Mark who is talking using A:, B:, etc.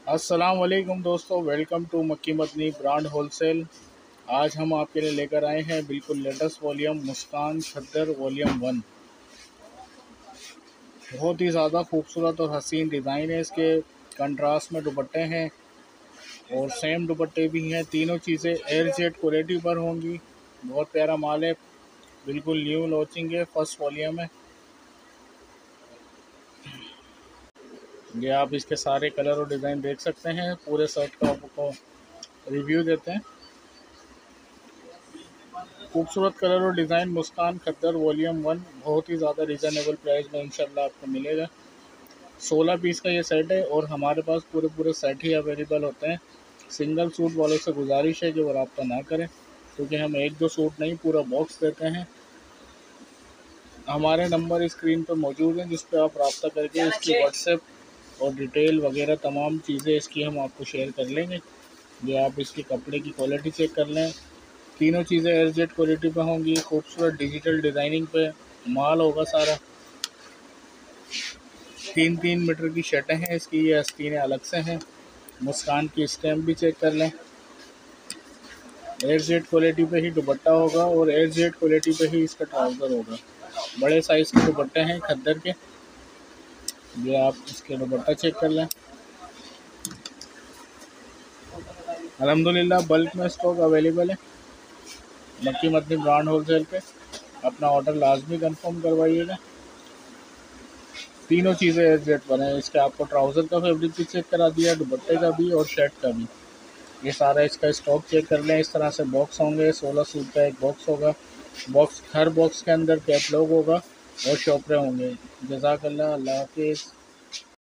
A: अस्सलाम वालेकुम दोस्तों, वेलकम टू मक्की मदनी ब्रांड होलसेल। आज हम आपके लिए लेकर आए हैं बिल्कुल लेटेस्ट वॉल्यूम मुस्कान खद्दर वॉल्यूम 1। बहुत ही ज़्यादा खूबसूरत और हसीन डिज़ाइन है इसके। कंट्रास्ट में दुपट्टे हैं और सेम दुपट्टे भी हैं। तीनों चीज़ें एयर जेट क्वालिटी पर होंगी। बहुत प्यारा माल है, बिल्कुल न्यू लॉन्चिंग है, फर्स्ट वॉल्यूम है। ये आप इसके सारे कलर और डिज़ाइन देख सकते हैं। पूरे सेट का आपको रिव्यू देते हैं। खूबसूरत कलर और डिज़ाइन मुस्कान खद्दर वॉल्यूम 1 बहुत ही ज़्यादा रिजनेबल प्राइस में इंशाल्लाह आपको मिलेगा। 16 पीस का ये सेट है और हमारे पास पूरे सेट ही अवेलेबल होते हैं। सिंगल सूट वालों से गुजारिश है कि वो रब्ता ना करें, क्योंकि हम एक दो सूट नहीं पूरा बॉक्स देते हैं। हमारे नंबर स्क्रीन पर मौजूद हैं, जिस पर आप रब्ता करके इसकी व्हाट्सएप और डिटेल वगैरह तमाम चीज़ें इसकी हम आपको शेयर कर लेंगे। ये आप इसकी कपड़े की क्वालिटी चेक कर लें। तीनों चीज़ें एयर जेट क्वालिटी पे होंगी। खूबसूरत डिजिटल डिज़ाइनिंग पे माल होगा सारा। 3-3 मीटर की शर्टें हैं इसकी, ये आस्तीनें अलग से हैं। मुस्कान की स्टैम्प भी चेक कर लें। एयर जेट क्वालिटी पे ही दुपट्टा होगा और एयर जेट क्वालिटी पे ही इसका ट्राउज़र होगा। बड़े साइज़ के दुपट्टे हैं खद्दर के। ये आप इसके दुपट्टा चेक कर लें। अल्हम्दुलिल्लाह बल्क में स्टॉक अवेलेबल है मक्की मदनी ब्रांड होलसेल पे। अपना ऑर्डर लाजमी कंफर्म करवाइएगा। तीनों चीज़ें एयर जेट पर हैं। इसके आपको ट्राउज़र का फैब्रिक भी चेक करा दिया, दुपट्टे का भी और शर्ट का भी। ये सारा इसका स्टॉक चेक कर लें। इस तरह से बॉक्स होंगे। 16 सूट का एक बॉक्स होगा। हर बॉक्स के अंदर कैटलॉग होगा और शॉपरें होंगे। जज़ाकल्लाह, अल्लाह हाफिज़।